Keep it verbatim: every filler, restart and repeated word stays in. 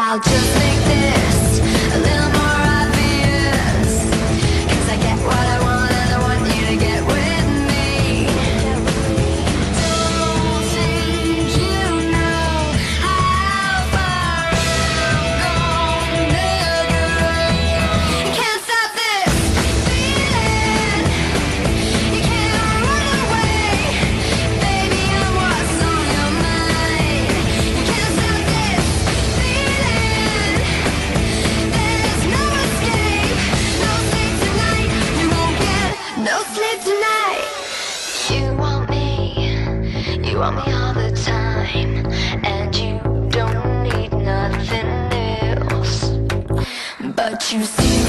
I'll just make this a little more obvious, 'cause I get what I want and I want you to get with me. Don't think you know how far I'm gonna go. You can't stop this feeling, you can't run away. Baby, I'm what's on your mind. You can't stop this feeling, there's no escape. No sleep tonight, you won't get no sleep tonight. You want me, you want me all the time, and you don't need nothing else. But you see